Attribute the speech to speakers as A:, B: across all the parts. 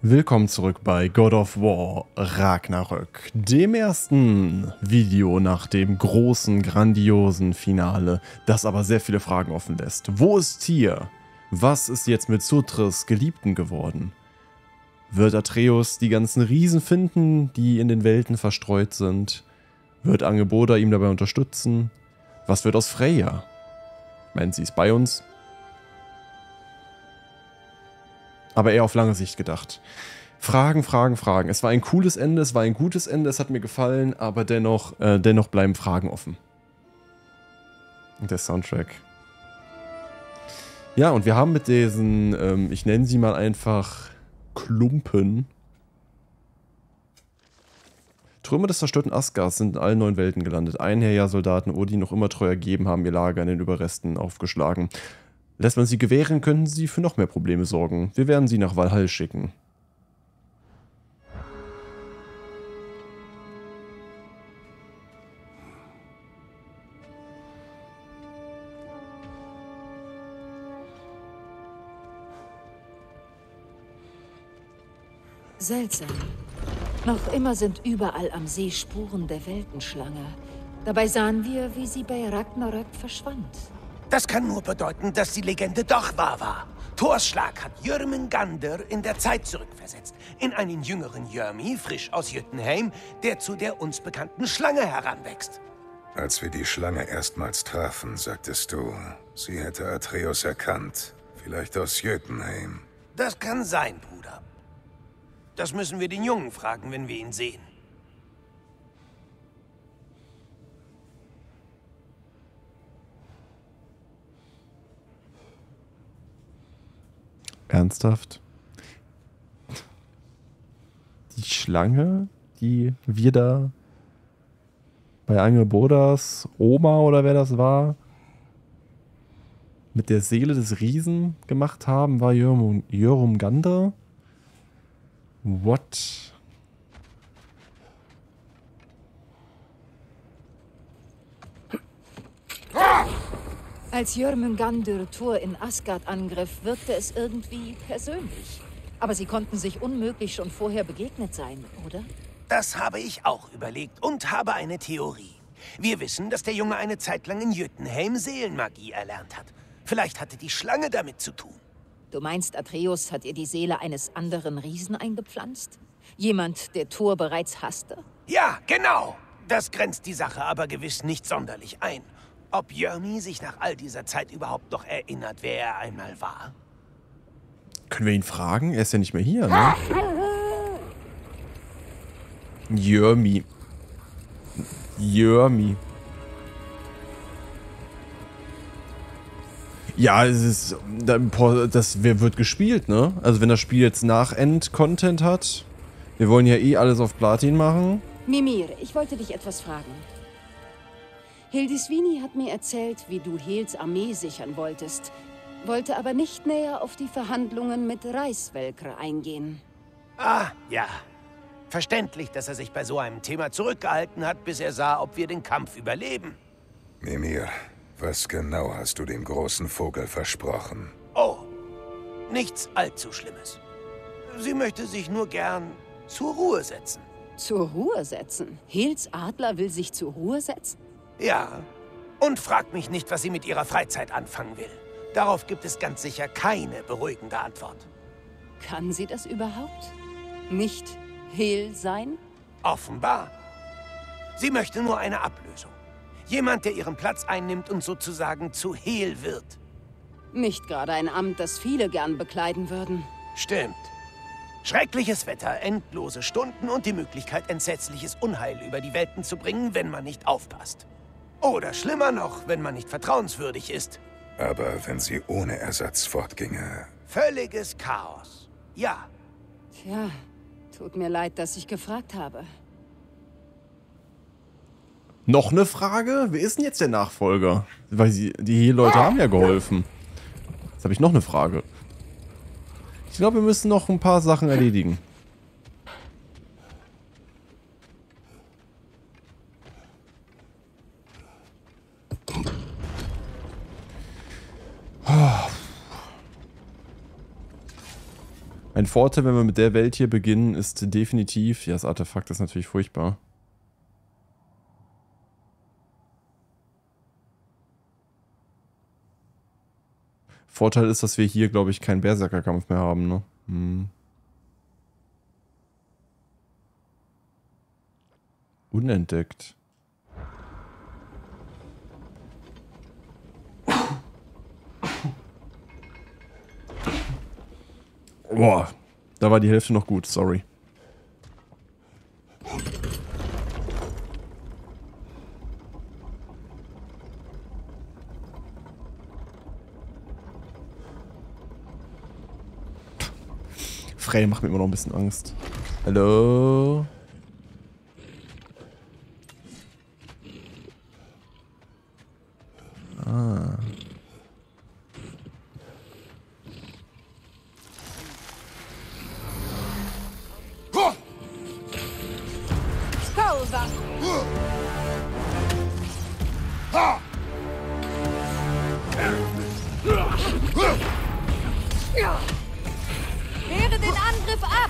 A: Willkommen zurück bei God of War Ragnarök, dem ersten Video nach dem großen, grandiosen Finale, das aber sehr viele Fragen offen lässt. Wo ist Tyr? Was ist jetzt mit Surtrs Geliebten geworden? Wird Atreus die ganzen Riesen finden, die in den Welten verstreut sind? Wird Angrboda ihm dabei unterstützen? Was wird aus Freya? Meint sie ist bei uns? Aber eher auf lange Sicht gedacht. Fragen, Fragen, Fragen. Es war ein cooles Ende, es war ein gutes Ende, es hat mir gefallen, aber dennoch bleiben Fragen offen. Und der Soundtrack. Ja, und wir haben mit diesen, ich nenne sie mal einfach Klumpen. Trümmer des zerstörten Asgards sind in allen 9 Welten gelandet. Einherjar-Soldaten Odin noch immer treu ergeben, haben ihr Lager in den Überresten aufgeschlagen. Lässt man sie gewähren, könnten sie für noch mehr Probleme sorgen. Wir werden sie nach Valhall schicken.
B: Seltsam. Noch immer sind überall am See Spuren der Weltenschlange. Dabei sahen wir, wie sie bei Ragnarök verschwand.
C: Das kann nur bedeuten, dass die Legende doch wahr war. Thors Schlag hat Jörmungandr in der Zeit zurückversetzt. In einen jüngeren Jörmi, frisch aus Jötunheim, der zu der uns bekannten Schlange heranwächst.
D: Als wir die Schlange erstmals trafen, sagtest du, sie hätte Atreus erkannt. Vielleicht aus Jötunheim.
C: Das kann sein, Bruder. Das müssen wir den Jungen fragen, wenn wir ihn sehen.
A: Ernsthaft? Die Schlange, die wir da bei Angrbodas Oma oder wer das war, mit der Seele des Riesen gemacht haben, war Jörmungandr? What?
B: Als Jörmungandr Thor in Asgard angriff, wirkte es irgendwie persönlich. Aber sie konnten sich unmöglich schon vorher begegnet sein, oder?
C: Das habe ich auch überlegt und habe eine Theorie. Wir wissen, dass der Junge eine Zeit lang in Jötunheim Seelenmagie erlernt hat. Vielleicht hatte die Schlange damit zu tun.
B: Du meinst, Atreus hat ihr die Seele eines anderen Riesen eingepflanzt? Jemand, der Thor bereits hasste?
C: Ja, genau. Das grenzt die Sache aber gewiss nicht sonderlich ein. Ob Jörmi sich nach all dieser Zeit überhaupt noch erinnert, wer er einmal war?
A: Können wir ihn fragen? Er ist ja nicht mehr hier, ne? Jörmi. Jörmi. Ja, es ist, das wird gespielt, ne? Also wenn das Spiel jetzt Nach-End-Content hat, wir wollen ja eh alles auf Platin machen.
E: Mimir, ich wollte dich etwas fragen. Hildisvini hat mir erzählt, wie du Hels Armee sichern wolltest, wollte aber nicht näher auf die Verhandlungen mit Reiswelkr eingehen.
C: Ah, ja. Verständlich, dass er sich bei so einem Thema zurückgehalten hat, bis er sah, ob wir den Kampf überleben.
D: Mimir, was genau hast du dem großen Vogel versprochen?
C: Oh, nichts allzu Schlimmes. Sie möchte sich nur gern zur Ruhe setzen.
E: Zur Ruhe setzen? Hels Adler will sich zur Ruhe setzen?
C: Ja, und fragt mich nicht, was sie mit ihrer Freizeit anfangen will. Darauf gibt es ganz sicher keine beruhigende Antwort.
E: Kann sie das überhaupt? Nicht Hel sein?
C: Offenbar. Sie möchte nur eine Ablösung. Jemand, der ihren Platz einnimmt und sozusagen zu Hel wird.
E: Nicht gerade ein Amt, das viele gern bekleiden würden.
C: Stimmt. Schreckliches Wetter, endlose Stunden und die Möglichkeit, entsetzliches Unheil über die Welten zu bringen, wenn man nicht aufpasst. Oder schlimmer noch, wenn man nicht vertrauenswürdig ist.
D: Aber wenn sie ohne Ersatz fortginge...
C: Völliges Chaos. Ja.
E: Tja, tut mir leid, dass ich gefragt habe.
A: Noch eine Frage? Wer ist denn jetzt der Nachfolger? Weil die Leute haben ja geholfen. Jetzt habe ich noch eine Frage. Ich glaube, wir müssen noch ein paar Sachen erledigen. Ein Vorteil, wenn wir mit der Welt hier beginnen, ist definitiv... Ja, das Artefakt ist natürlich furchtbar. Vorteil ist, dass wir hier, glaube ich, keinen Berserkerkampf mehr haben, ne? Hm. Unentdeckt. Boah, da war die Hälfte noch gut, sorry. Frey macht mir immer noch ein bisschen Angst. Hallo? Ah.
B: Skolva! Wehre den Angriff ab!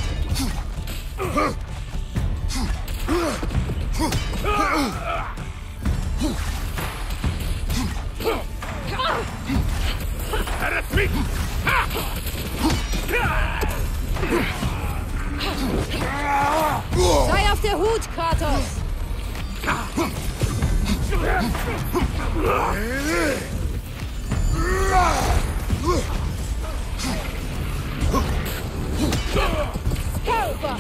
B: Sei auf der Hut, Kratos! Skolva!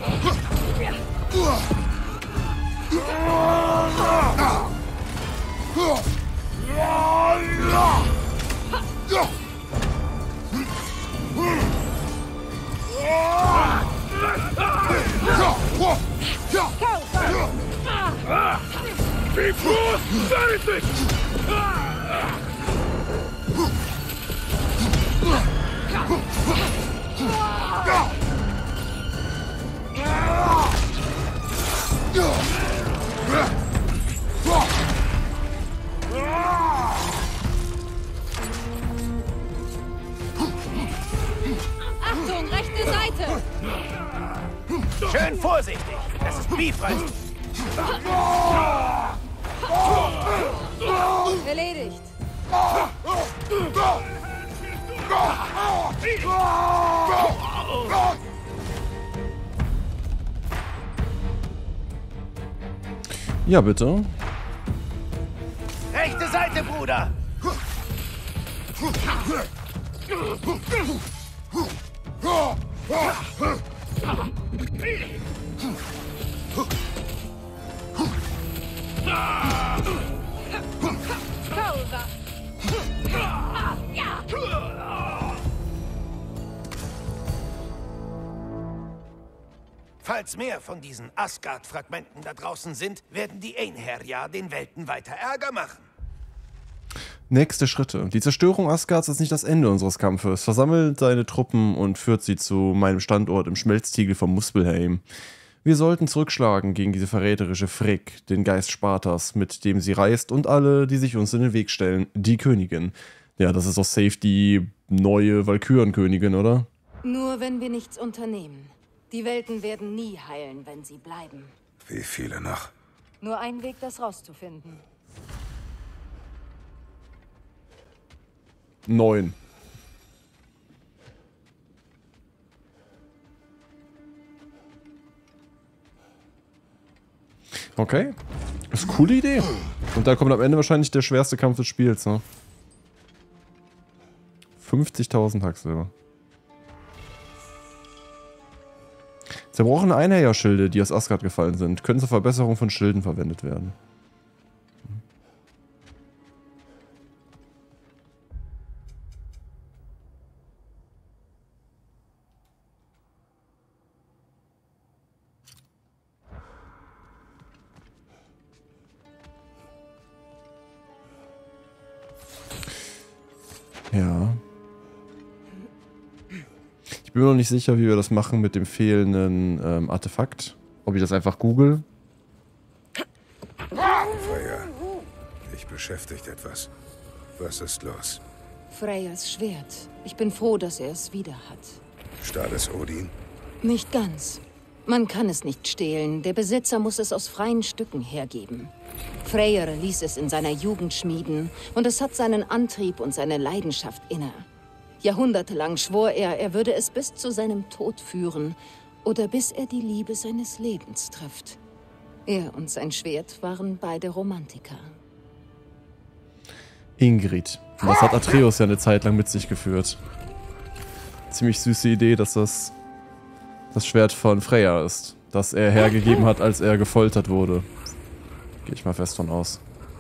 B: Achtung, rechte Seite!
C: Schön vorsichtig. Das ist Bifrost.
B: Erledigt.
A: Ja, bitte.
C: Rechte Seite, Bruder.
B: Skolva!
C: Falls mehr von diesen Asgard-Fragmenten da draußen sind, werden die Einherjar den Welten weiter Ärger machen.
A: Nächste Schritte. Die Zerstörung Asgards ist nicht das Ende unseres Kampfes. Versammelt seine Truppen und führt sie zu meinem Standort im Schmelztiegel von Muspelheim. Wir sollten zurückschlagen gegen diese verräterische Frigg, den Geist Spartas, mit dem sie reist, und alle, die sich uns in den Weg stellen. Die Königin. Ja, das ist doch safe die neue Valkyrenkönigin, oder?
E: Nur wenn wir nichts unternehmen. Die Welten werden nie heilen, wenn sie bleiben.
D: Wie viele noch?
B: Nur ein Weg, das rauszufinden.
A: 9. Okay. Das ist eine coole Idee. Und da kommt am Ende wahrscheinlich der schwerste Kampf des Spiels, ne? 50.000 Hacksilber. Zerbrochene Einherjarschilde, die aus Asgard gefallen sind, können zur Verbesserung von Schilden verwendet werden. Ja. Ich bin mir noch nicht sicher, wie wir das machen mit dem fehlenden Artefakt. Ob ich das einfach google.
D: Freya, dich beschäftigt etwas. Was ist los?
E: Freyas Schwert. Ich bin froh, dass er es wieder hat.
D: Stahl es Odin?
E: Nicht ganz. Man kann es nicht stehlen. Der Besitzer muss es aus freien Stücken hergeben. Freyr ließ es in seiner Jugend schmieden und es hat seinen Antrieb und seine Leidenschaft inne. Jahrhundertelang schwor er, er würde es bis zu seinem Tod führen oder bis er die Liebe seines Lebens trifft. Er und sein Schwert waren beide Romantiker.
A: Ingrid. Das hat Atreus ja eine Zeit lang mit sich geführt. Ziemlich süße Idee, dass das Schwert von Freya ist. Das er hergegeben hat, als er gefoltert wurde. Gehe ich mal fest von aus.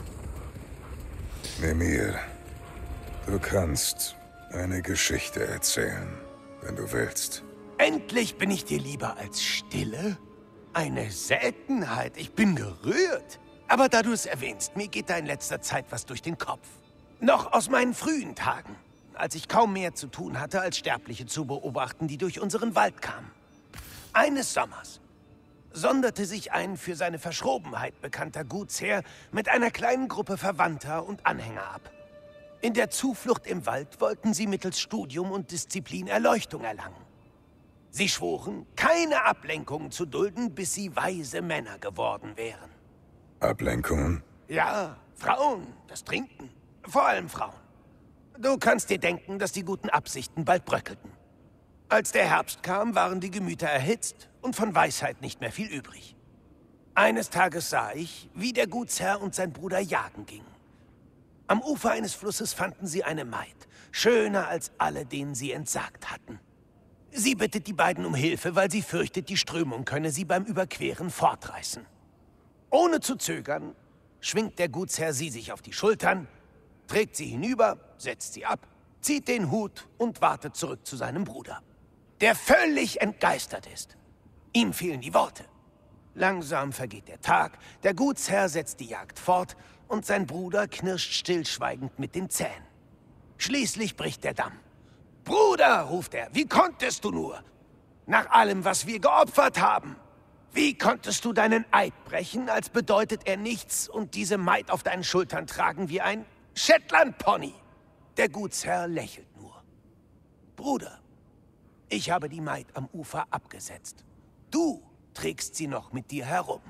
D: Mimir, du kannst eine Geschichte erzählen, wenn du willst.
C: Endlich bin ich dir lieber als Stille? Eine Seltenheit. Ich bin gerührt. Aber da du es erwähnst, mir geht da in letzter Zeit was durch den Kopf. Noch aus meinen frühen Tagen, als ich kaum mehr zu tun hatte, als Sterbliche zu beobachten, die durch unseren Wald kamen. Eines Sommers sonderte sich ein für seine Verschrobenheit bekannter Gutsherr mit einer kleinen Gruppe Verwandter und Anhänger ab. In der Zuflucht im Wald wollten sie mittels Studium und Disziplin Erleuchtung erlangen. Sie schworen, keine Ablenkungen zu dulden, bis sie weise Männer geworden wären.
D: Ablenkungen?
C: Ja, Frauen, das Trinken. Vor allem Frauen. Du kannst dir denken, dass die guten Absichten bald bröckelten. Als der Herbst kam, waren die Gemüter erhitzt und von Weisheit nicht mehr viel übrig. Eines Tages sah ich, wie der Gutsherr und sein Bruder jagen gingen. Am Ufer eines Flusses fanden sie eine Maid, schöner als alle, denen sie entsagt hatten. Sie bittet die beiden um Hilfe, weil sie fürchtet, die Strömung könne sie beim Überqueren fortreißen. Ohne zu zögern, schwingt der Gutsherr sie sich auf die Schultern, trägt sie hinüber, setzt sie ab, zieht den Hut und wartet zurück zu seinem Bruder, der völlig entgeistert ist. Ihm fehlen die Worte. Langsam vergeht der Tag, der Gutsherr setzt die Jagd fort und sein Bruder knirscht stillschweigend mit den Zähnen. Schließlich bricht der Damm. »Bruder«, ruft er, »wie konntest du nur? Nach allem, was wir geopfert haben. Wie konntest du deinen Eid brechen, als bedeutet er nichts und diese Maid auf deinen Schultern tragen wie ein Shetland-Pony?« Der Gutsherr lächelt nur. »Bruder, ich habe die Maid am Ufer abgesetzt. Du trägst sie noch mit dir herum.«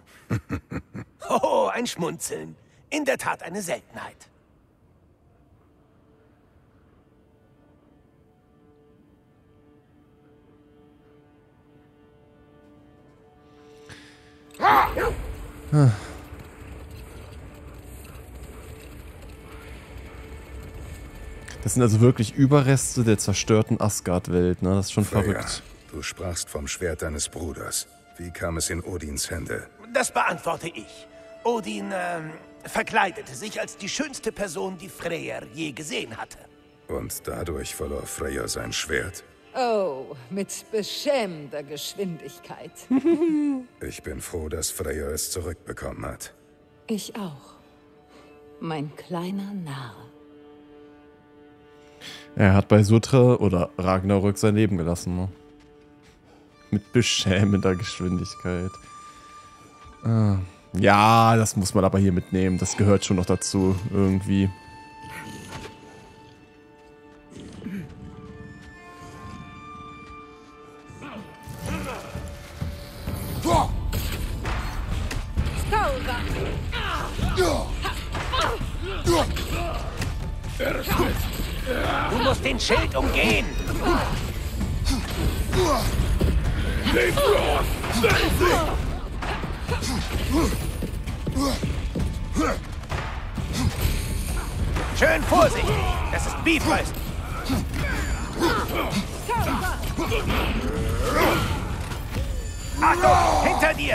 C: Oh, ein Schmunzeln. In der Tat eine Seltenheit.
A: Das sind also wirklich Überreste der zerstörten Asgard-Welt, ne? Das ist schon verrückt.
D: Du sprachst vom Schwert deines Bruders. Wie kam es in Odins Hände?
C: Das beantworte ich. Odin verkleidete sich als die schönste Person, die Freyr je gesehen hatte.
D: Und dadurch verlor Freyr sein Schwert?
B: Oh, mit beschämender Geschwindigkeit.
D: Ich bin froh, dass Freyr es zurückbekommen hat.
E: Ich auch. Mein kleiner Narr.
A: Er hat bei Sutra oder Ragnarök sein Leben gelassen, ne? Mit beschämender Geschwindigkeit. Ja, das muss man aber hier mitnehmen. Das gehört schon noch dazu, irgendwie.
C: Du musst den Schild umgehen. Schön vorsichtig. Das ist Bifrost. Achtung, hinter dir.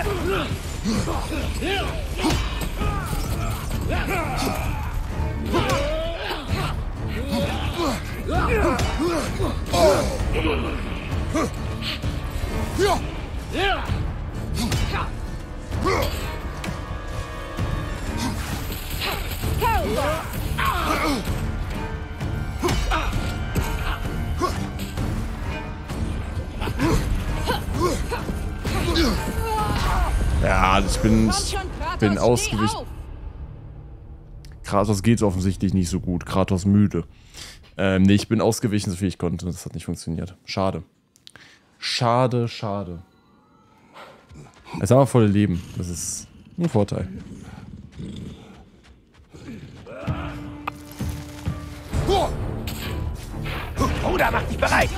A: Ja, ich bin ausgewichen. Kratos geht offensichtlich nicht so gut. Kratos müde. Nee, ich bin ausgewichen, so viel ich konnte. Das hat nicht funktioniert. Schade. Schade, schade. Jetzt haben wir volle Leben. Das ist ein Vorteil.
C: Bruder, mach dich bereit!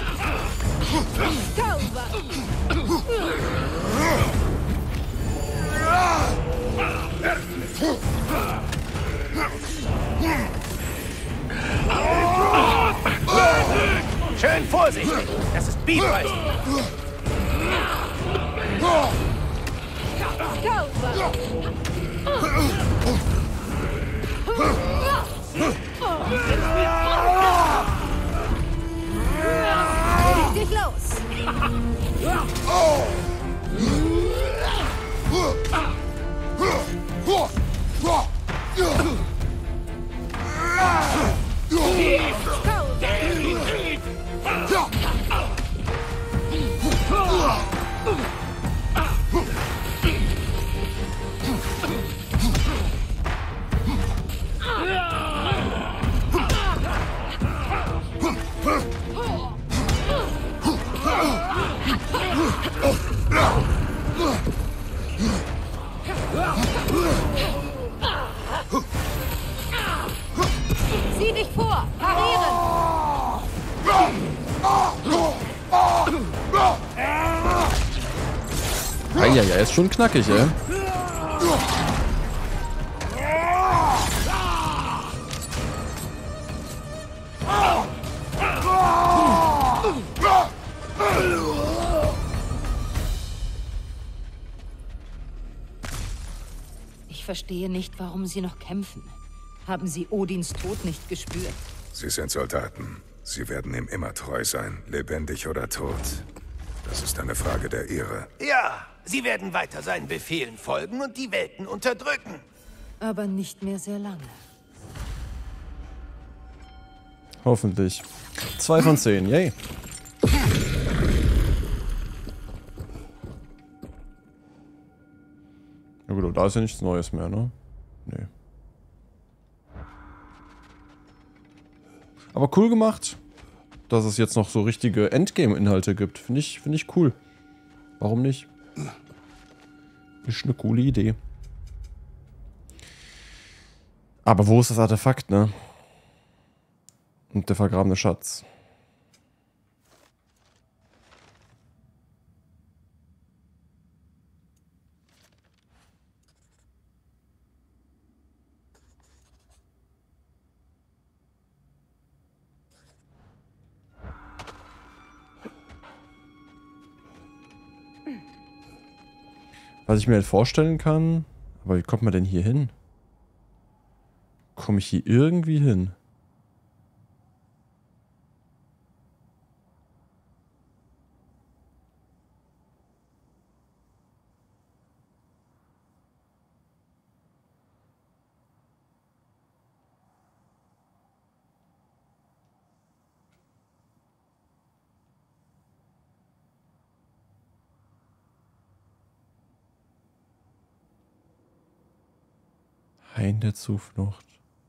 C: Schön vorsichtig! Das ist Bifrost!
B: Leg dich los! Sieh dich vor! Parieren!
A: Ja, ist schon knackig, ey.
B: Ich verstehe nicht, warum Sie noch kämpfen. Haben Sie Odins Tod nicht gespürt?
D: Sie sind Soldaten. Sie werden ihm immer treu sein, lebendig oder tot. Das ist eine Frage der Ehre.
C: Ja, sie werden weiter seinen Befehlen folgen und die Welten unterdrücken.
B: Aber nicht mehr sehr lange.
A: Hoffentlich. 2 von 10, yay. Ja gut, da ist ja nichts Neues mehr, ne? Nee. Aber cool gemacht, dass es jetzt noch so richtige Endgame-Inhalte gibt. Finde ich cool. Warum nicht? Ist eine coole Idee. Aber wo ist das Artefakt, ne? Und der vergrabene Schatz. Was ich mir halt vorstellen kann, aber wie kommt man denn hier hin? Komme ich hier irgendwie hin? Hain der Zuflucht.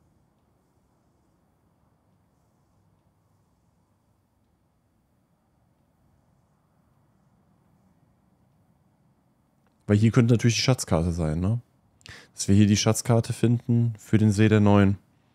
A: Weil hier könnte natürlich die Schatzkarte sein, ne? Dass wir hier die Schatzkarte finden für den See der Neuen.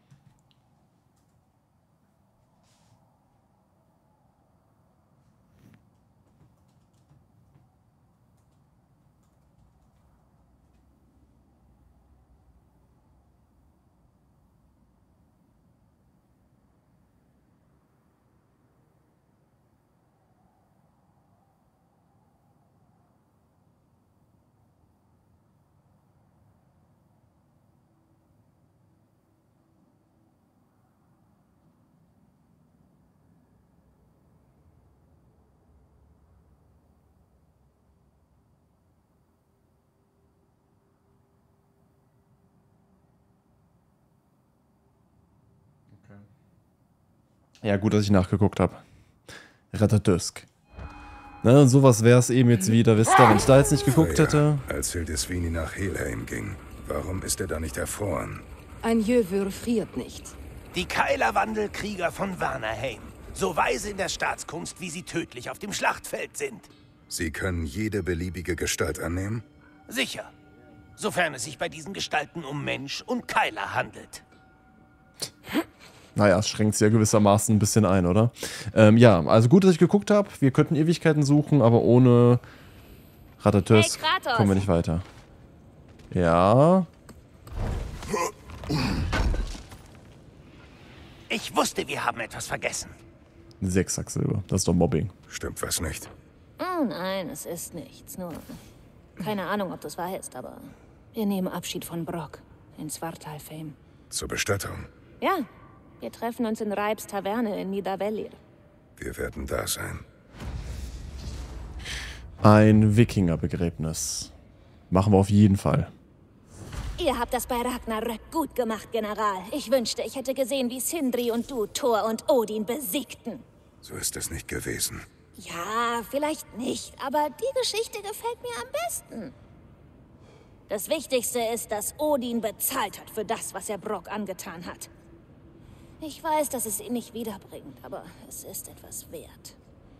A: Ja, gut, dass ich nachgeguckt habe. Ratadusk. Na, und sowas wäre es eben jetzt wieder, wisst ihr, wenn ich da jetzt nicht geguckt hätte.
D: Als Hildisvini nach Helheim ging, warum ist er da nicht erfroren?
E: Ein Jöwür friert nicht.
C: Die Keilerwandelkrieger von Vanaheim. So weise in der Staatskunst, wie sie tödlich auf dem Schlachtfeld sind.
D: Sie können jede beliebige Gestalt annehmen?
C: Sicher. Sofern es sich bei diesen Gestalten um Mensch und Keiler handelt.
A: Naja, es schränkt sie ja gewissermaßen ein bisschen ein, oder? Ja, also gut, dass ich geguckt habe. Wir könnten Ewigkeiten suchen, aber ohne Ratatös kommen wir nicht weiter. Ja.
C: Ich wusste, wir haben etwas vergessen.
A: 6 Silber. Das ist doch Mobbing.
D: Stimmt was nicht?
E: Oh nein, es ist nichts. Nur keine Ahnung, ob du es weißt, aber wir nehmen Abschied von Brok in Svartalfheim.
D: Zur Bestattung.
E: Ja, wir treffen uns in Reibs Taverne in Nidavellir.
D: Wir werden da sein.
A: Ein Wikingerbegräbnis. Machen wir auf jeden Fall.
E: Ihr habt das bei Ragnarök gut gemacht, General. Ich wünschte, ich hätte gesehen, wie Sindri und du Thor und Odin besiegten.
D: So ist es nicht gewesen.
E: Ja, vielleicht nicht, aber die Geschichte gefällt mir am besten. Das Wichtigste ist, dass Odin bezahlt hat für das, was er Brok angetan hat. Ich weiß, dass es ihn nicht wiederbringt, aber es ist etwas wert.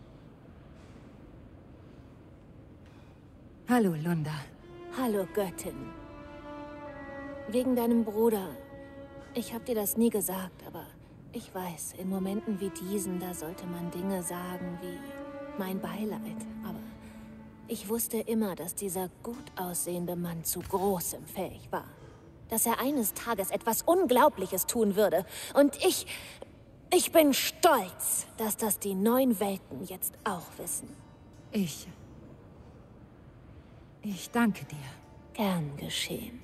B: Hallo, Lunda.
E: Hallo, Göttin. Wegen deinem Bruder. Ich hab dir das nie gesagt, aber ich weiß, in Momenten wie diesen, da sollte man Dinge sagen wie mein Beileid. Aber ich wusste immer, dass dieser gut aussehende Mann zu Großem fähig war. Dass er eines Tages etwas Unglaubliches tun würde. Und ich bin stolz, dass das die 9 Welten jetzt auch wissen.
B: Ich danke dir.
E: Gern geschehen.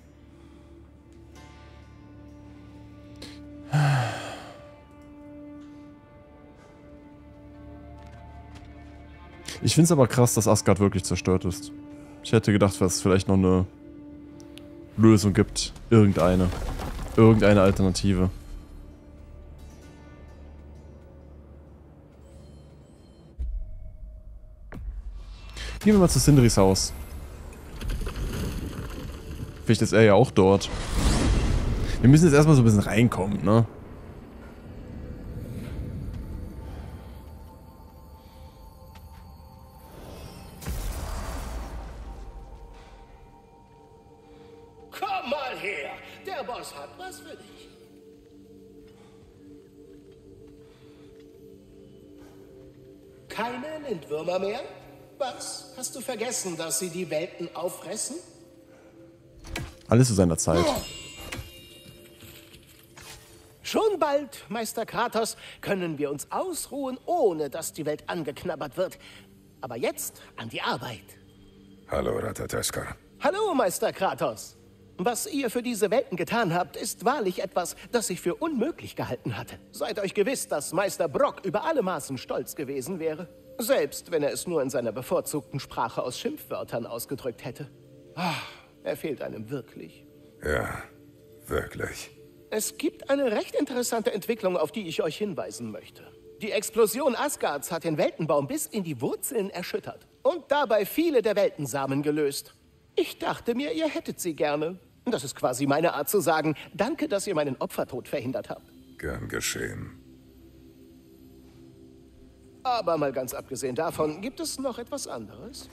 A: Ich finde es aber krass, dass Asgard wirklich zerstört ist. Ich hätte gedacht, dass es vielleicht noch eine Lösung gibt. Irgendeine Alternative. Gehen wir mal zu Sindris Haus. Vielleicht ist er ja auch dort. Wir müssen jetzt erstmal so ein bisschen reinkommen, ne?
F: Komm mal her, der Boss hat was für dich. Keine Lindwürmer mehr? Was? Hast du vergessen, dass sie die Welten auffressen?
A: Alles zu seiner Zeit.
F: Schon bald, Meister Kratos, können wir uns ausruhen, ohne dass die Welt angeknabbert wird. Aber jetzt an die Arbeit.
D: Hallo, Ratatoskar.
F: Hallo, Meister Kratos. Was ihr für diese Welten getan habt, ist wahrlich etwas, das ich für unmöglich gehalten hatte. Seid euch gewiss, dass Meister Brok über alle Maßen stolz gewesen wäre. Selbst wenn er es nur in seiner bevorzugten Sprache aus Schimpfwörtern ausgedrückt hätte. Er fehlt einem wirklich.
D: Ja, wirklich.
F: Es gibt eine recht interessante Entwicklung, auf die ich euch hinweisen möchte. Die Explosion Asgards hat den Weltenbaum bis in die Wurzeln erschüttert und dabei viele der Weltensamen gelöst. Ich dachte mir, ihr hättet sie gerne. Das ist quasi meine Art zu sagen, danke, dass ihr meinen Opfertod verhindert habt.
D: Gern geschehen.
F: Aber mal ganz abgesehen davon, gibt es noch etwas anderes?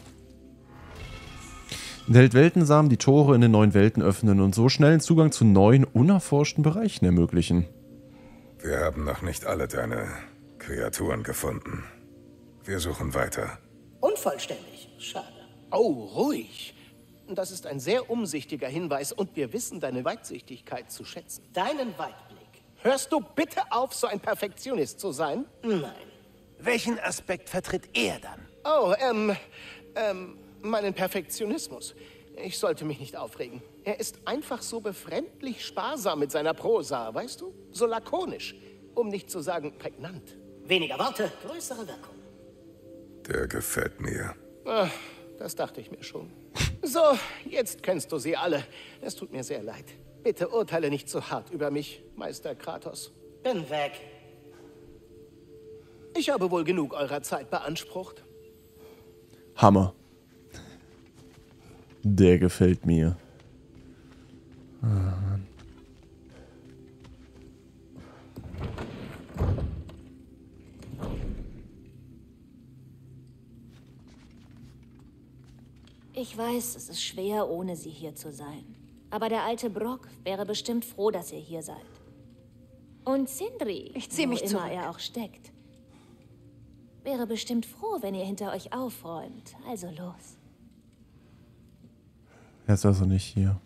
A: Enthält Weltensamen, die Tore in den 9 Welten öffnen und so schnellen Zugang zu neuen, unerforschten Bereichen ermöglichen.
D: Wir haben noch nicht alle deine Kreaturen gefunden. Wir suchen weiter.
F: Unvollständig. Schade. Oh, ruhig. Das ist ein sehr umsichtiger Hinweis und wir wissen deine Weitsichtigkeit zu schätzen. Deinen Weitblick. Hörst du bitte auf, so ein Perfektionist zu sein? Nein.
C: Welchen Aspekt vertritt er dann?
F: Oh, meinen Perfektionismus. Ich sollte mich nicht aufregen. Er ist einfach so befremdlich sparsam mit seiner Prosa, weißt du? So lakonisch, um nicht zu sagen prägnant. Weniger Worte, größere Wirkung.
D: Der gefällt mir.
F: Ach, das dachte ich mir schon. So, jetzt kennst du sie alle. Es tut mir sehr leid. Bitte urteile nicht zu hart über mich, Meister Kratos. Bin weg. Ich habe wohl genug eurer Zeit beansprucht.
A: Hammer. Der gefällt mir.
G: Ich weiß, es ist schwer, ohne sie hier zu sein. Aber der alte Brock wäre bestimmt froh, dass ihr hier seid. Und Sindri,
B: Ich zieh mich
G: wo
B: zurück.
G: immer er auch steckt, wäre bestimmt froh, wenn ihr hinter euch aufräumt. Also los.
A: Er ist also nicht hier.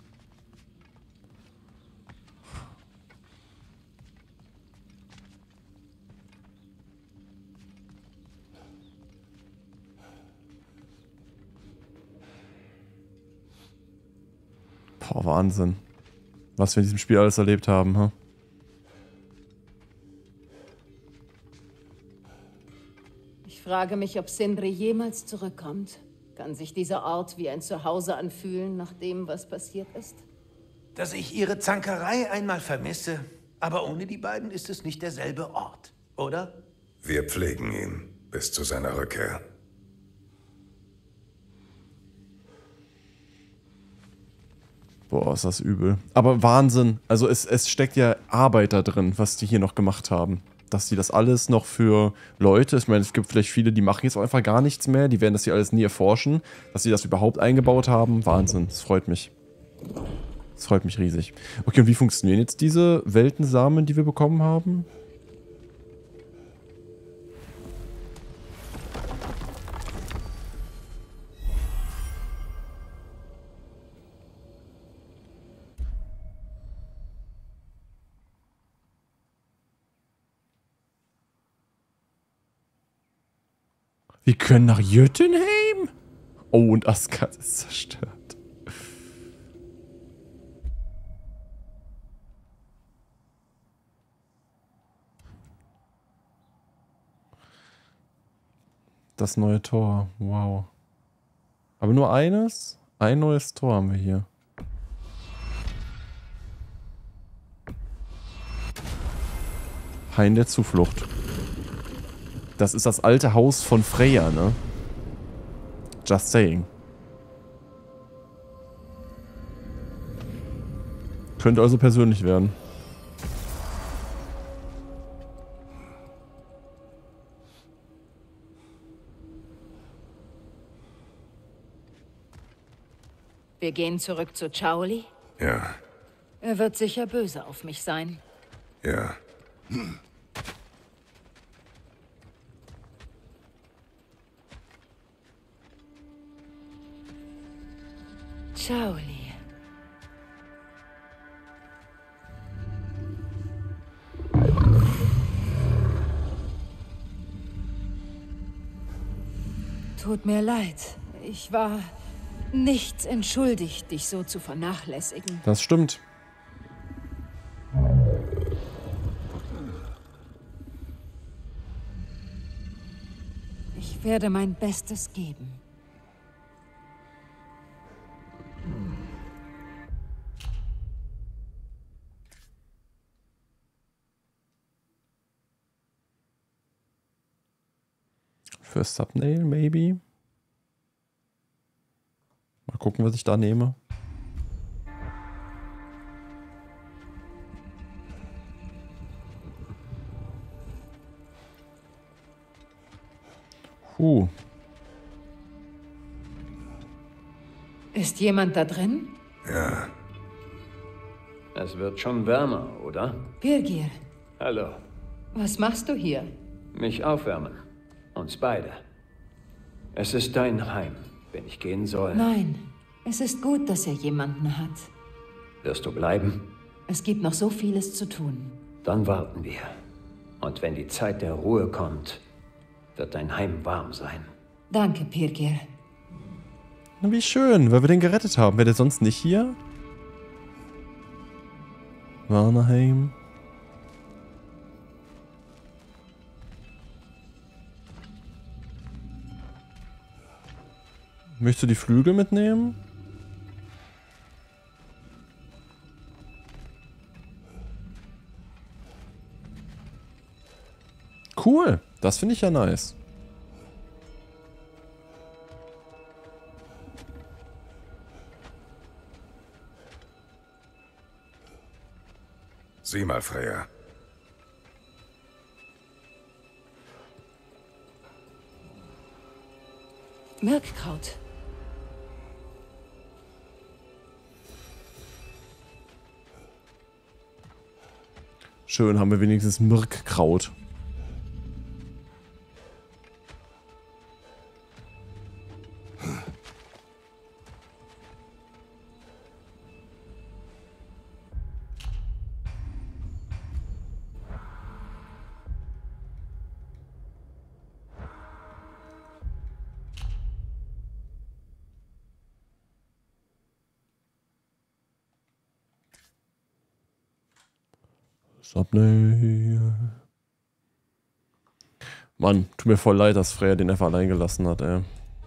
A: Boah, Wahnsinn. Was wir in diesem Spiel alles erlebt haben, ha?
E: Ich frage mich, ob Sindri jemals zurückkommt. Kann sich dieser Ort wie ein Zuhause anfühlen, nach dem, was passiert ist?
C: Dass ich ihre Zankerei einmal vermisse. Aber ohne die beiden ist es nicht derselbe Ort, oder?
D: Wir pflegen ihn bis zu seiner Rückkehr.
A: Boah, ist das übel. Aber Wahnsinn. Also es steckt ja Arbeit da drin, was die hier noch gemacht haben. Dass die das alles noch für Leute, ich meine, es gibt vielleicht viele, die machen jetzt auch einfach gar nichts mehr, die werden das hier alles nie erforschen, dass sie das überhaupt eingebaut haben. Wahnsinn, das freut mich. Das freut mich riesig. Okay, und wie funktionieren jetzt diese Weltensamen, die wir bekommen haben? Wir können nach Jötunheim? Oh, und Asgard ist zerstört. Das neue Tor. Wow. Aber nur eines? Ein neues Tor haben wir hier. Hain der Zuflucht. Das ist das alte Haus von Freya, ne? Just saying. Könnte also persönlich werden.
B: Wir gehen zurück zu Chaoli.
D: Ja,
B: Er wird sicher böse auf mich sein.
D: ja.
B: Chaoli. Tut mir leid. Ich war nichts entschuldigt, dich so zu vernachlässigen.
A: Das stimmt.
B: Ich werde mein Bestes geben.
A: Für Thumbnail, maybe. Mal gucken, was ich da nehme.
B: Ist jemand da drin?
D: Ja,
H: Es wird schon wärmer, oder?
B: Birgir,
H: Hallo.
B: was machst du hier?
H: Mich aufwärmen. Uns beide. Es ist dein Heim, wenn ich gehen soll.
B: Nein, es ist gut, dass er jemanden hat.
H: Wirst du bleiben?
B: Es gibt noch so vieles zu tun.
H: Dann warten wir. Und wenn die Zeit der Ruhe kommt, wird dein Heim warm sein.
B: Danke, Birgir.
A: Na, wie schön, weil wir den gerettet haben. Wäre der sonst nicht hier? Warnerheim. Möchtest du die Flügel mitnehmen? Cool, das finde ich ja nice.
D: sieh mal, Freya.
B: Mirkkraut.
A: Schön, haben wir wenigstens Mirkkraut. Subney. Mann, tut mir voll leid, dass Freya den einfach allein gelassen hat, ey.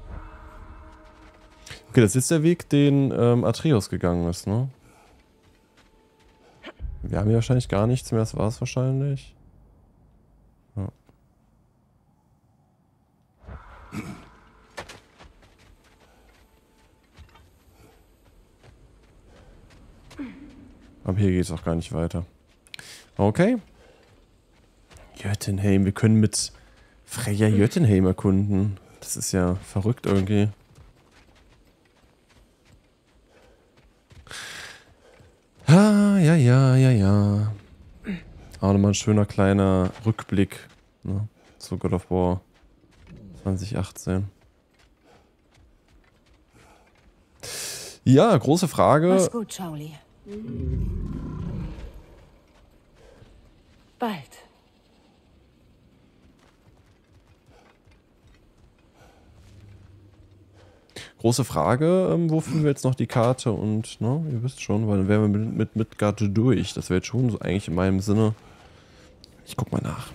A: Okay, das ist der Weg, den Atreus gegangen ist, ne? Wir haben hier wahrscheinlich gar nichts mehr, das war es wahrscheinlich. Ja. Aber hier geht es auch gar nicht weiter. Okay. Jotunheim, wir können mit Freya Jotunheim erkunden. Das ist ja verrückt irgendwie. Ah, ja. Auch nochmal ein schöner kleiner Rückblick, ne, zu God of War 2018. Ja, große Frage.
B: Mach's gut, Charlie. Bald.
A: Große Frage, wo finden wir jetzt noch die Karte und, ne, ihr wisst schon, weil dann wären wir mit Midgard durch. Das wäre jetzt schon so eigentlich in meinem Sinne. Ich guck mal nach.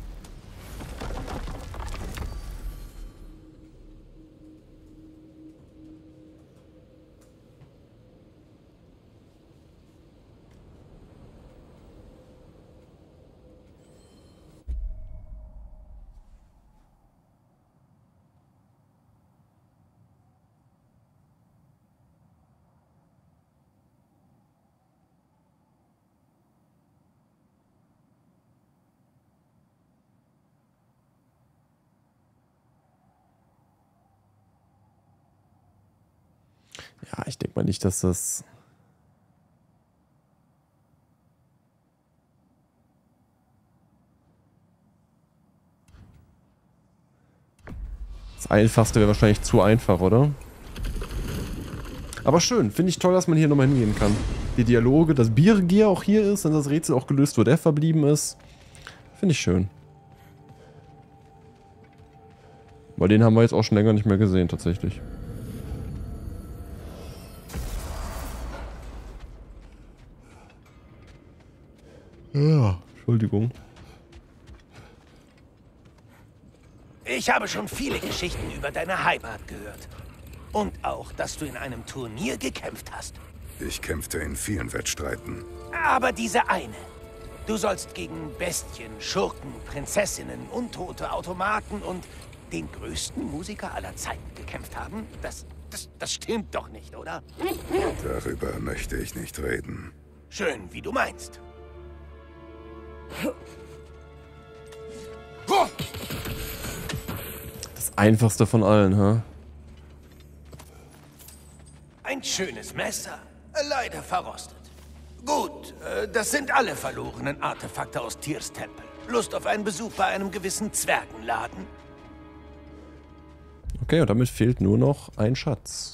A: Ja, ich denke mal nicht, dass das... Das Einfachste wäre wahrscheinlich zu einfach, oder? Aber schön, finde ich toll, dass man hier nochmal hingehen kann. Die Dialoge, dass Birgir auch hier ist und das Rätsel auch gelöst, wo der verblieben ist. Finde ich schön. Weil den haben wir jetzt auch schon länger nicht mehr gesehen, tatsächlich. Ja, Entschuldigung.
C: Ich habe schon viele Geschichten über deine Heimat gehört. Und auch, dass du in einem Turnier gekämpft hast.
D: Ich kämpfte in vielen Wettstreiten.
C: Aber diese eine. Du sollst gegen Bestien, Schurken, Prinzessinnen, untote Automaten und den größten Musiker aller Zeiten gekämpft haben? Das stimmt doch nicht, oder?
D: Darüber möchte ich nicht reden.
C: Schön, wie du meinst.
A: Das Einfachste von allen, ha?
C: Ein schönes Messer, leider verrostet. Gut, das sind alle verlorenen Artefakte aus Tyrs Tempel. Lust auf einen Besuch bei einem gewissen Zwergenladen?
A: Okay, und damit fehlt nur noch ein Schatz.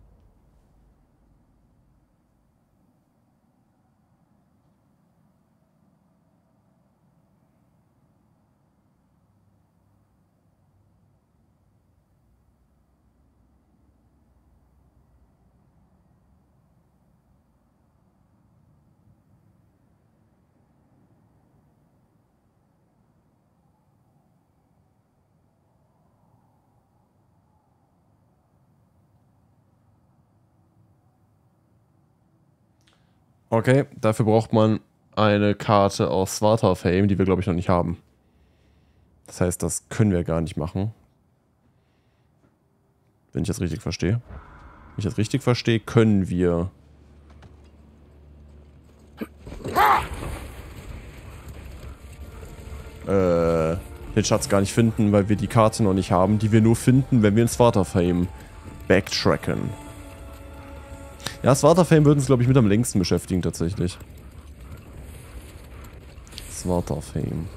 A: Okay, dafür braucht man eine Karte aus Svartalfheim, die wir, glaube ich, noch nicht haben. Das heißt, das können wir gar nicht machen. Wenn ich das richtig verstehe. Wenn ich das richtig verstehe, können wir... den Schatz gar nicht finden, weil wir die Karte noch nicht haben, die wir nur finden, wenn wir in Svartalfheim backtracken. Ja, Svartalfheim würden uns, glaube ich, mit am längsten beschäftigen, tatsächlich. Svartalfheim.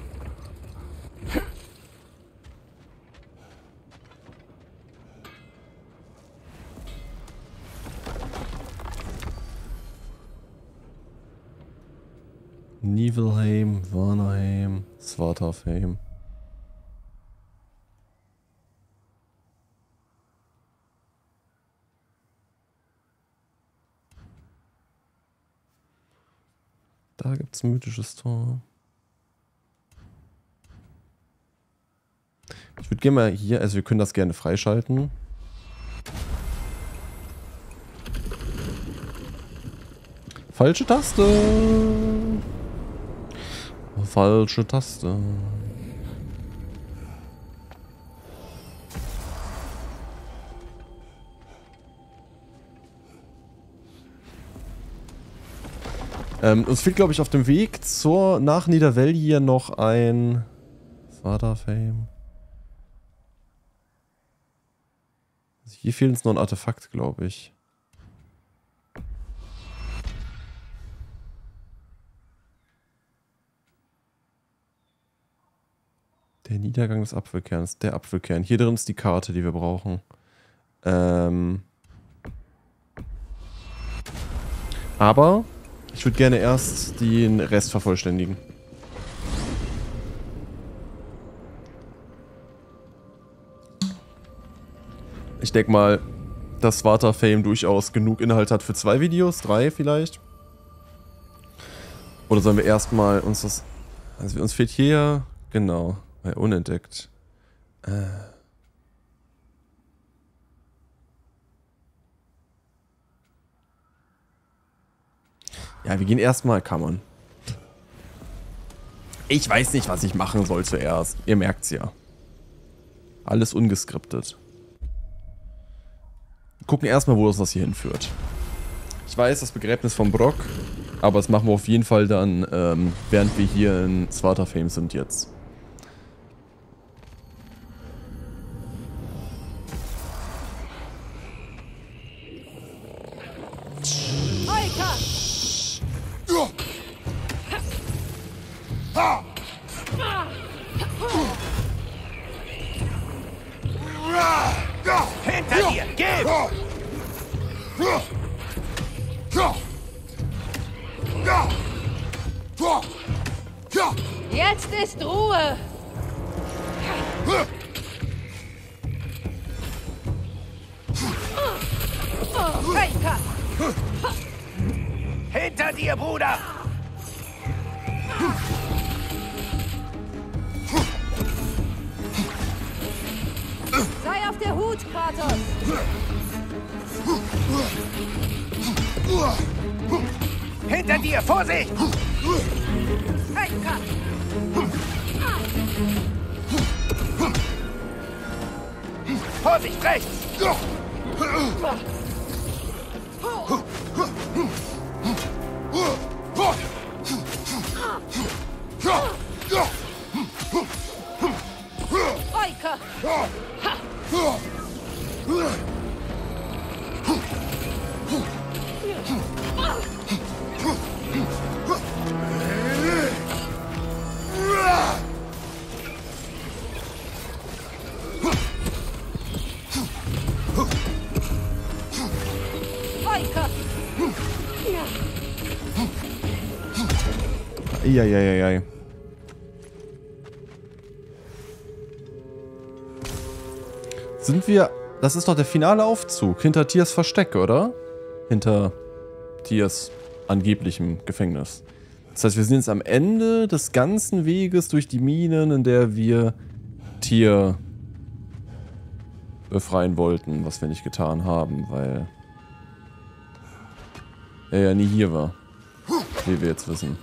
A: Nibelheim, Vanaheim, Svartalfheim. Da gibt es ein mythisches Tor. Ich würde gerne mal hier, also wir können das gerne freischalten. Falsche Taste. Falsche Taste. Uns fehlt, glaube ich, auf dem Weg nach Niedervellir noch ein Svartalfheim. Also hier fehlt uns noch ein Artefakt, glaube ich. Der Niedergang des Apfelkerns. Der Apfelkern. Hier drin ist die Karte, die wir brauchen. Aber ich würde gerne erst den Rest vervollständigen. Ich denke mal, dass Svartalfheim durchaus genug Inhalt hat für 2 Videos, 3 vielleicht. Oder sollen wir erstmal uns das... Also uns fehlt hier... Genau. Unentdeckt. Ja, wir gehen erstmal Kammern. Ich weiß nicht, was ich machen soll zuerst. Ihr merkt's ja. Alles ungeskriptet. Gucken erstmal, wo uns das hier hinführt. Ich weiß, das Begräbnis von Brok, aber das machen wir auf jeden Fall dann, während wir hier in Svartalfheim sind jetzt.
C: Hinter dir! Gib!
B: Jetzt ist Ruhe! Heika!
C: Hinter dir, Bruder!
B: Sei auf der Hut, Kratos!
C: Hinter dir! Vorsicht!
B: Heika!
C: Vorsicht, rechts!
B: Heika!
A: Eieieiei. Sind wir... Das ist doch der finale Aufzug. Hinter Tyrs Versteck, oder? Hinter Tyrs angeblichem Gefängnis. Das heißt, wir sind jetzt am Ende des ganzen Weges durch die Minen, in der wir Tyr befreien wollten, was wir nicht getan haben, weil er ja nie hier war. Wie wir jetzt wissen.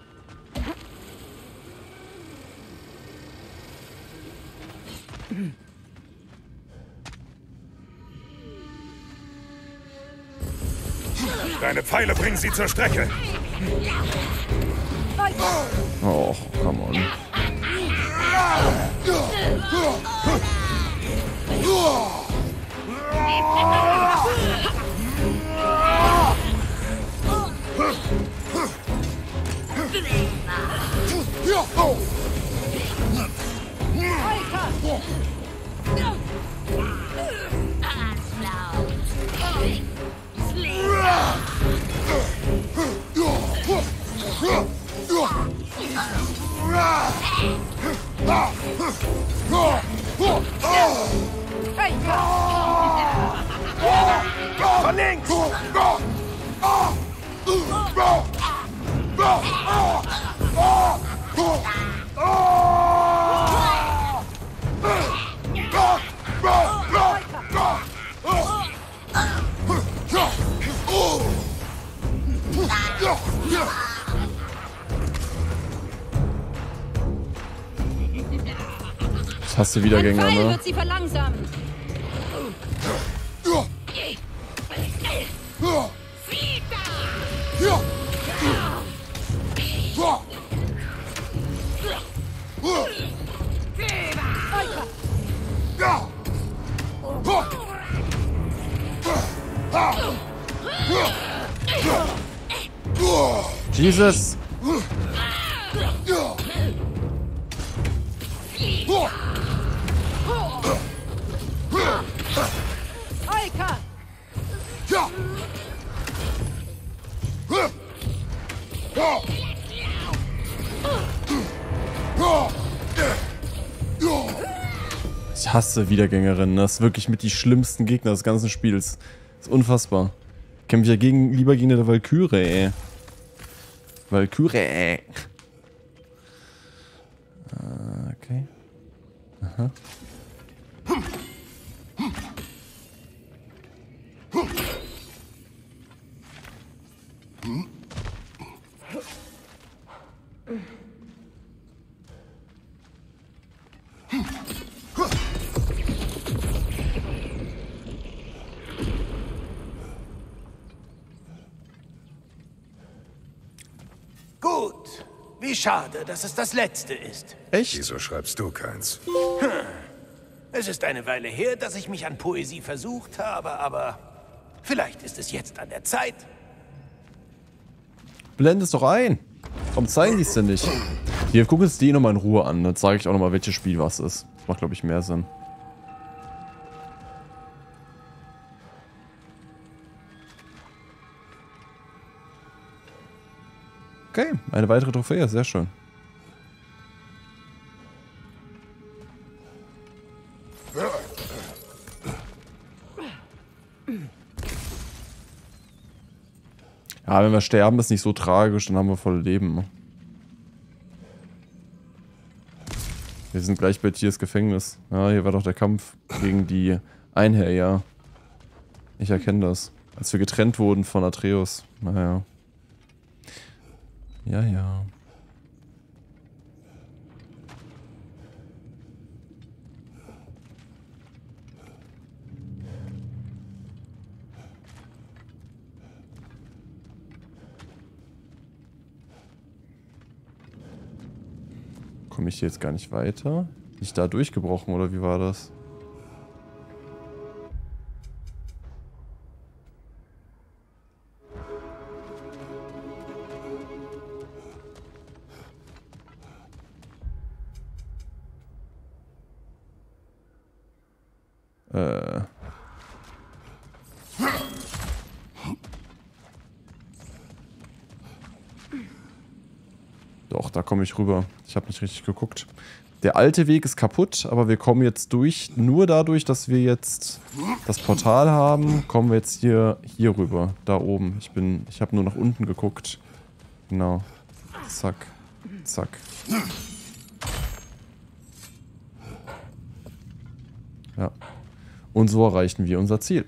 D: Deine Pfeile bringen sie zur Strecke.
A: Oh, come on.
C: Von links!
A: Das hast du Wiedergänger, ne?
E: Wird sie verlangsamen.
A: Jesus!
E: Eika!
A: Ich hasse Wiedergängerinnen. Das ist wirklich mit die schlimmsten Gegner des ganzen Spiels. Das ist unfassbar. Kämpfe ich ja lieber gegen eine Valkyrie, ey. Valkyrie. Okay. Aha.
C: Gut. Wie schade, dass es das letzte ist.
A: Echt?
D: Wieso schreibst du keins?
C: Es ist eine Weile her, dass ich mich an Poesie versucht habe, aber vielleicht ist es jetzt an der Zeit.
A: Blend es doch ein. Warum zeigen die es denn nicht? Wir gucken uns die nochmal in Ruhe an. Dann zeige ich auch nochmal, welches Spiel was ist. Macht, glaube ich, mehr Sinn. Okay, eine weitere Trophäe, sehr schön. Ja, wenn wir sterben, ist nicht so tragisch, dann haben wir voll Leben. Wir sind gleich bei Tiers Gefängnis. Ja, hier war doch der Kampf gegen die Einherjer. Ich erkenne das. Als wir getrennt wurden von Atreus. Naja. Ja, ja. Komme ich hier jetzt gar nicht weiter? Bin ich da durchgebrochen oder wie war das? Doch, da komme ich rüber. Ich habe nicht richtig geguckt. Der alte Weg ist kaputt, aber wir kommen jetzt durch. Nur dadurch, dass wir jetzt das Portal haben, kommen wir jetzt hier rüber. Da oben. Ich habe nur nach unten geguckt. Genau. Zack. Zack. Ja. Und so erreichen wir unser Ziel.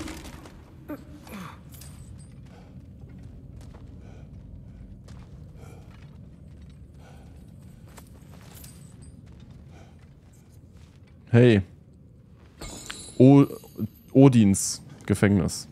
A: Hey. Odins Gefängnis.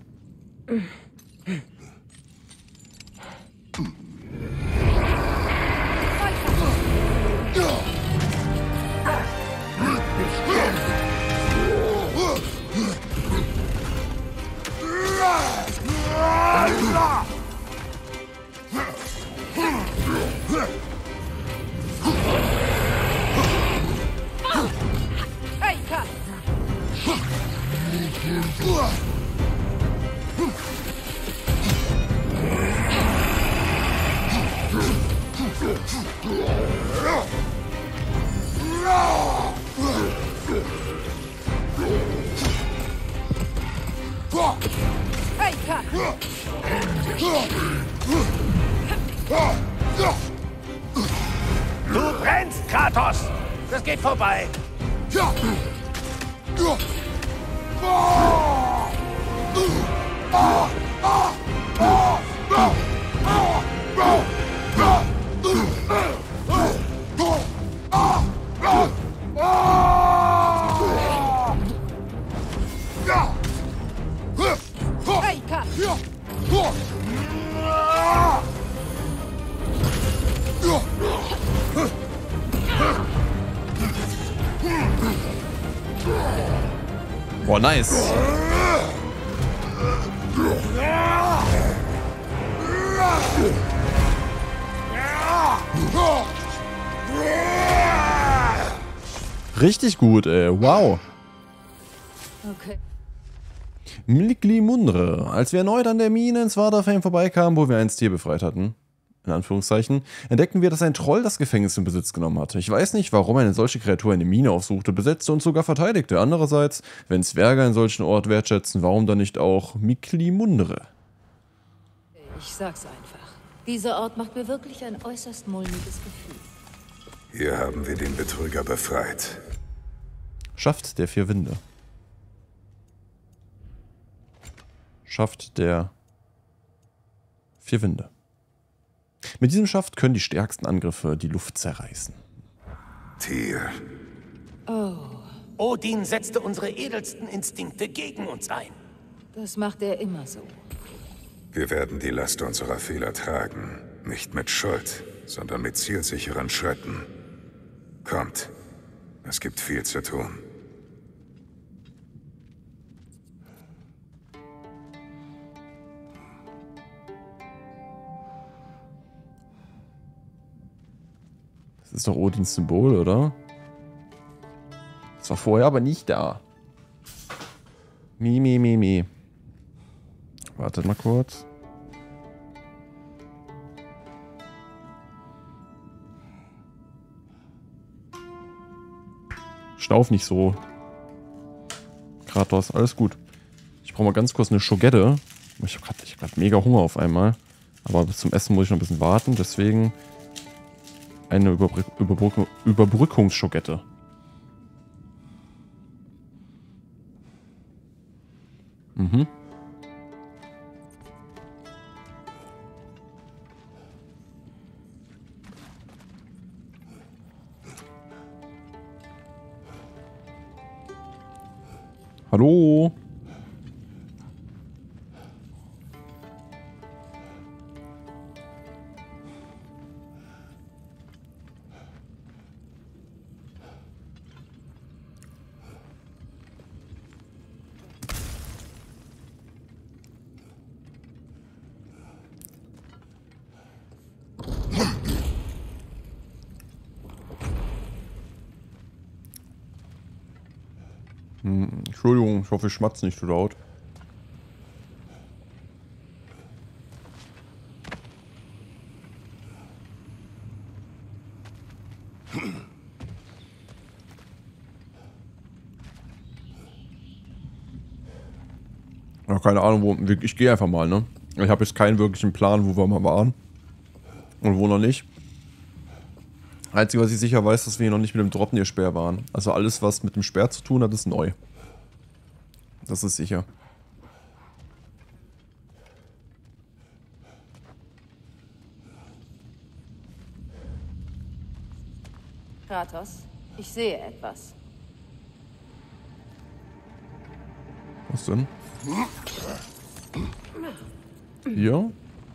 C: Du brennst, Kratos! Das geht vorbei!
B: Reika!
A: Boah, nice. Richtig gut, ey. Wow.
B: Okay.
A: Mliklimundre. Als wir erneut an der Mine in Svartalfheim vorbeikamen, wo wir ein Tier befreit hatten, in Anführungszeichen, entdeckten wir, dass ein Troll das Gefängnis in Besitz genommen hatte. Ich weiß nicht, warum eine solche Kreatur eine Mine aufsuchte, besetzte und sogar verteidigte. Andererseits, wenn Zwerge einen solchen Ort wertschätzen, warum dann nicht auch Mliklimundre?
B: Ich sag's einfach. Dieser Ort macht mir wirklich ein äußerst mulmiges Gefühl.
D: Hier haben wir den Betrüger befreit.
A: Schaft der 4 Winde. Schaft der 4 Winde. Mit diesem Schaft können die stärksten Angriffe die Luft zerreißen.
D: Tyr.
C: Odin setzte unsere edelsten Instinkte gegen uns ein.
B: Das macht er immer so.
D: Wir werden die Last unserer Fehler tragen. Nicht mit Schuld, sondern mit zielsicheren Schritten. Kommt. Es gibt viel zu tun.
A: Das ist doch Odins Symbol, oder? Das war vorher aber nicht da. Mi. Wartet mal kurz. Schnauf nicht so. Kratos, alles gut. Ich brauche mal ganz kurz eine Schogette. Ich habe grad mega Hunger auf einmal. Aber bis zum Essen muss ich noch ein bisschen warten. Deswegen eine Überbrückungsschogette. Mhm. Hallo? Entschuldigung, ich hoffe, ich schmatze nicht zu laut. Ja, keine Ahnung, wo. Ich gehe einfach mal, ne? Ich habe jetzt keinen wirklichen Plan, wo wir mal waren. Und wo noch nicht. Einzige, was ich sicher weiß, dass wir hier noch nicht mit dem Dropnir-Speer waren. Also alles, was mit dem Speer zu tun hat, ist neu. Das ist sicher.
B: Kratos, ich sehe etwas.
A: Was denn? Hier?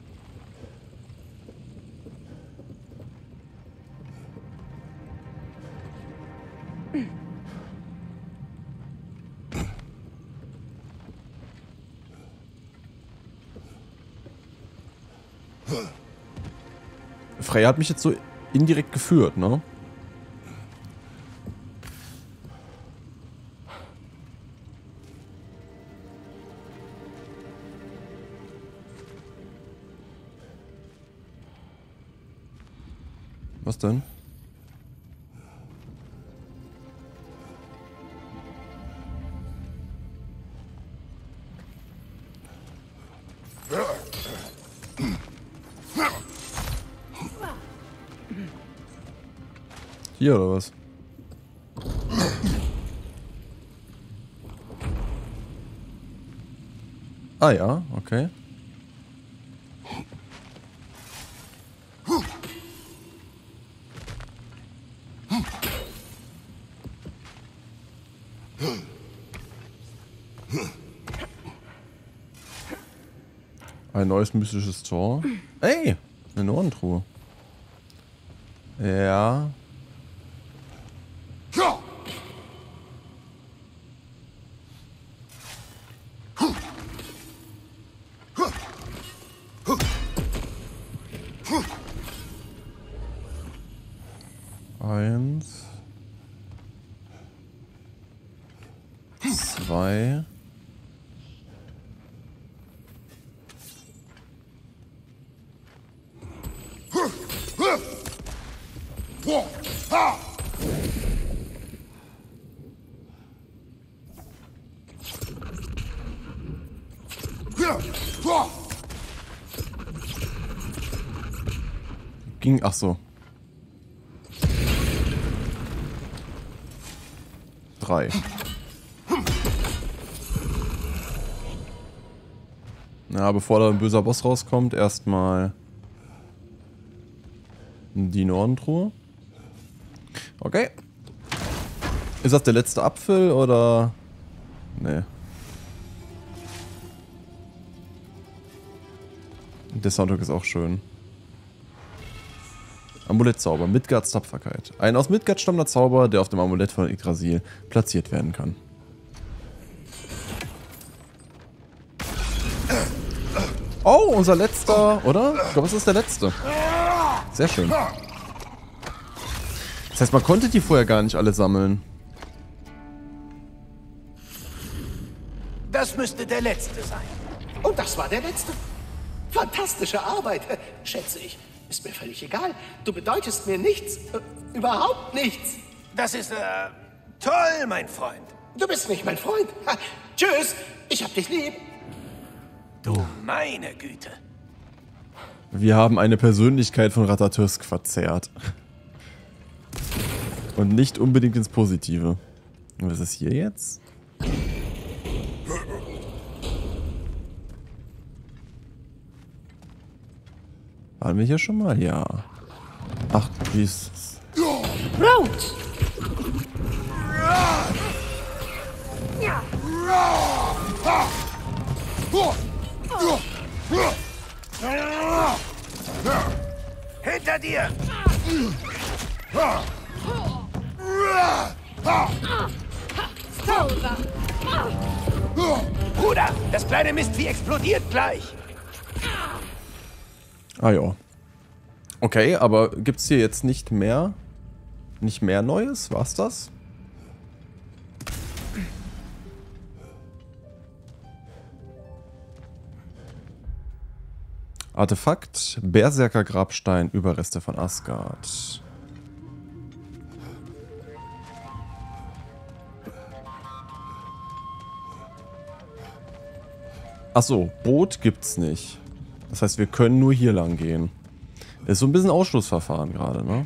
A: Freya hat mich jetzt so indirekt geführt, ne? Was denn? Hier oder was? Ah ja, okay. Ein neues mystisches Tor. Ey, eine Nordentruhe. Ja. Eins. 2. Ging, ach so. 3. Na, bevor da ein böser Boss rauskommt, erstmal die Nordentruhe. Okay. Ist das der letzte Apfel oder? Nee. Der Soundtrack ist auch schön. Amulettzauber, Midgards Tapferkeit. Ein aus Midgard stammender Zauber, der auf dem Amulett von Yggdrasil platziert werden kann. Oh, unser letzter, oder? Ich glaube, es ist der letzte. Sehr schön. Das heißt, man konnte die vorher gar nicht alle sammeln.
C: Das müsste der letzte sein.
F: Und das war der letzte. Fantastische Arbeit, schätze ich. Ist mir völlig egal. Du bedeutest mir nichts. Überhaupt nichts.
C: Das ist, toll, mein Freund.
F: Du bist nicht mein Freund. Ha, tschüss, ich hab dich lieb.
C: Du meine Güte.
A: Wir haben eine Persönlichkeit von Ratatosk verzerrt. Und nicht unbedingt ins Positive. Und was ist hier jetzt? Waren wir hier schon mal? Ja. Ach, wie ist es?
B: Rot!
C: Hinter dir! Bruder, das kleine Mistvieh explodiert gleich.
A: Ah ja. Okay, aber gibt's hier jetzt nicht mehr Neues? War's das? Artefakt, Berserker Grabstein, Überreste von Asgard. Achso, Boot gibt's nicht. Das heißt, wir können nur hier lang gehen. Ist so ein bisschen Ausschlussverfahren gerade, ne?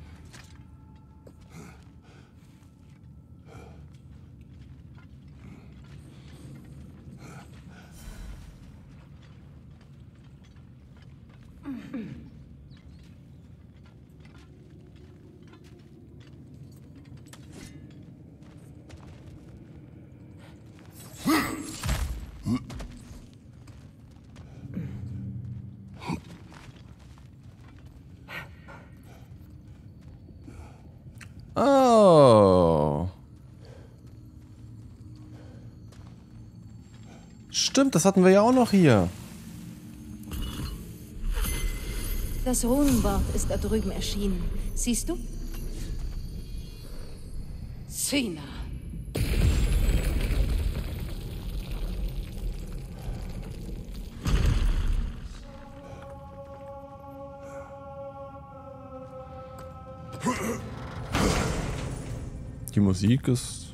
A: Oh. Stimmt, das hatten wir ja auch noch hier.
B: Das Runenwort ist da drüben erschienen. Siehst du? Sina.
A: Die Musik ist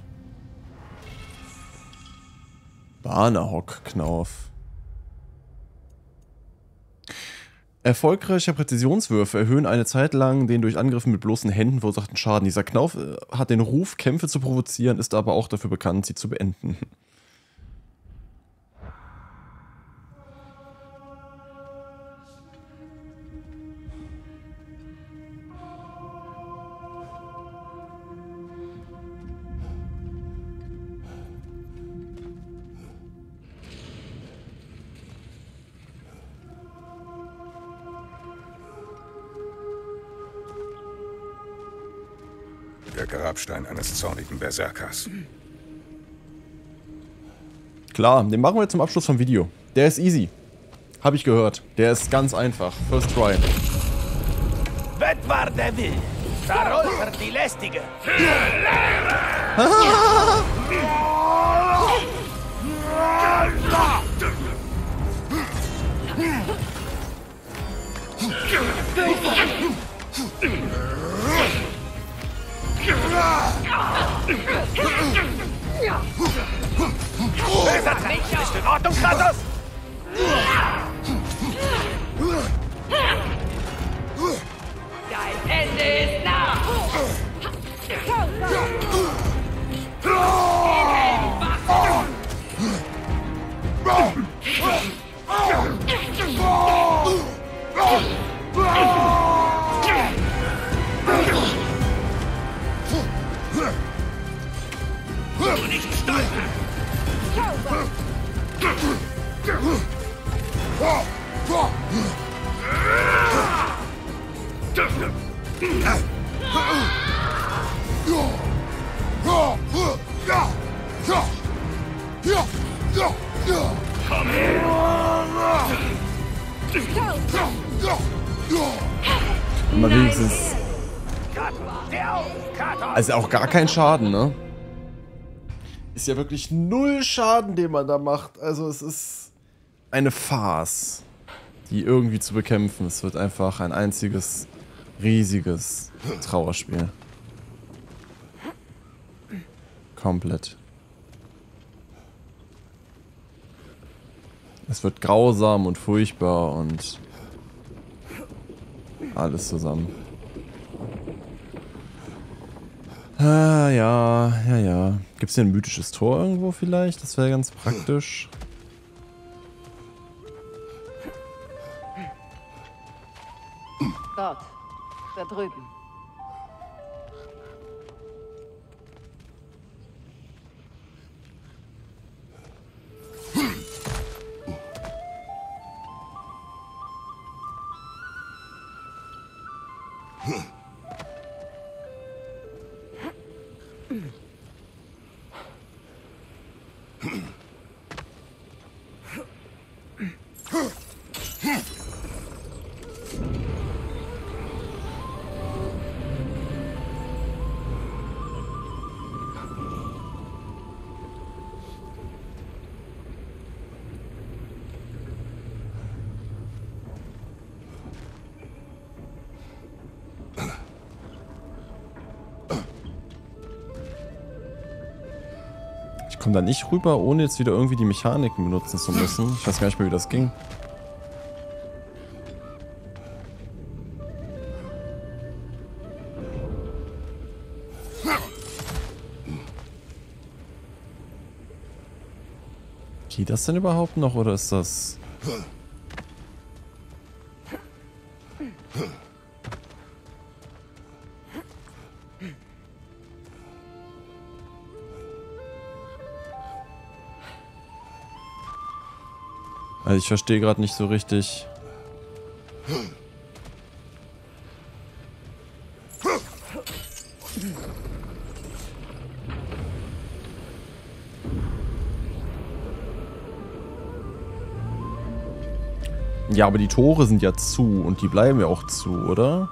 A: Banahok-Knauf. Erfolgreiche Präzisionswürfe erhöhen eine Zeit lang den durch Angriffe mit bloßen Händen verursachten Schaden. Dieser Knauf hat den Ruf, Kämpfe zu provozieren, ist aber auch dafür bekannt, sie zu beenden.
D: Der Grabstein eines zornigen Berserkers.
A: Klar, den machen wir zum Abschluss vom Video. Der ist easy. Habe ich gehört. Der ist ganz einfach. First try.
C: Wett war der Will. Sarolfer die Lästige. Böser nicht! Bist du in Ordnung, Kratos?
I: Dein Ende ist nah!
C: Nicht stolpern! Komm her!
A: Mal wenigstens. Also auch gar kein Schaden, ne? Ist ja wirklich null Schaden, den man da macht. Also es ist eine Farce, die irgendwie zu bekämpfen. Es wird einfach ein einziges, riesiges Trauerspiel. Komplett. Es wird grausam und furchtbar und alles zusammen. Ah, ja. Gibt's hier ein mythisches Tor irgendwo vielleicht? Das wäre ganz praktisch.
B: Dort. Da drüben.
A: Ich komme da nicht rüber, ohne jetzt wieder irgendwie die Mechaniken benutzen zu müssen. Ich weiß gar nicht mehr, wie das ging. Geht das denn überhaupt noch, oder ist das... Also ich verstehe gerade nicht so richtig. Ja, aber die Tore sind ja zu und die bleiben ja auch zu, oder?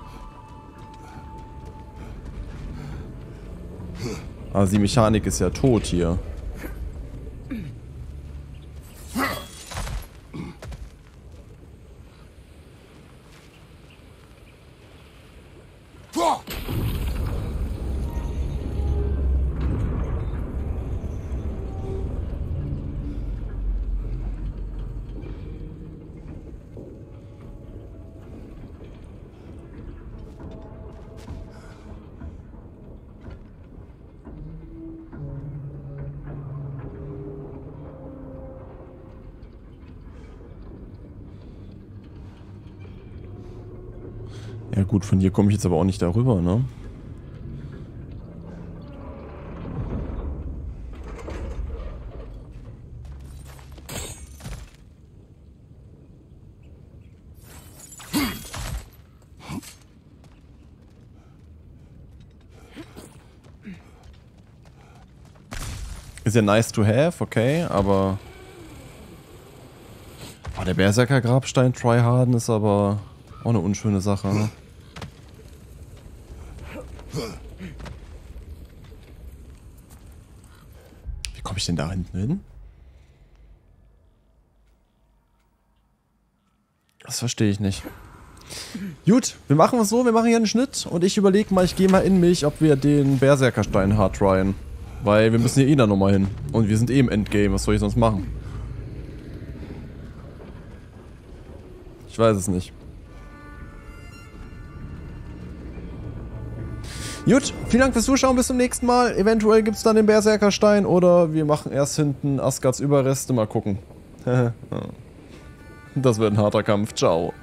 A: Also die Mechanik ist ja tot hier. Ja gut, von hier komme ich jetzt aber auch nicht darüber, ne? Ist ja nice to have, okay, aber... Oh, der Berserker-Grabstein Tryharden ist aber auch eine unschöne Sache, ne? Wie komme ich denn da hinten hin? Das verstehe ich nicht. Gut, wir machen es so, wir machen hier einen Schnitt und ich überlege mal, ich gehe mal in mich, ob wir den Berserkerstein hard tryen. Weil wir müssen hier eh da nochmal hin. Und wir sind eh im Endgame, was soll ich sonst machen? Ich weiß es nicht. Gut, vielen Dank fürs Zuschauen, bis zum nächsten Mal. Eventuell gibt es dann den Berserkerstein oder wir machen erst hinten Asgards Überreste, mal gucken. Das wird ein harter Kampf, ciao.